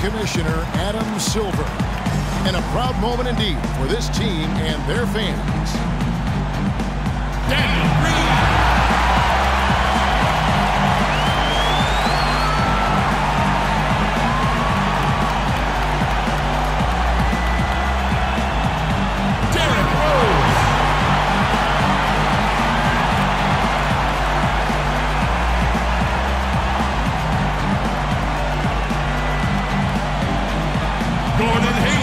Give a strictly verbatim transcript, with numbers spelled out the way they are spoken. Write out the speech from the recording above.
Commissioner Adam Silver. And a proud moment indeed for this team and their fans. Daniel Green. Derrick Rose. Gordon Hayward.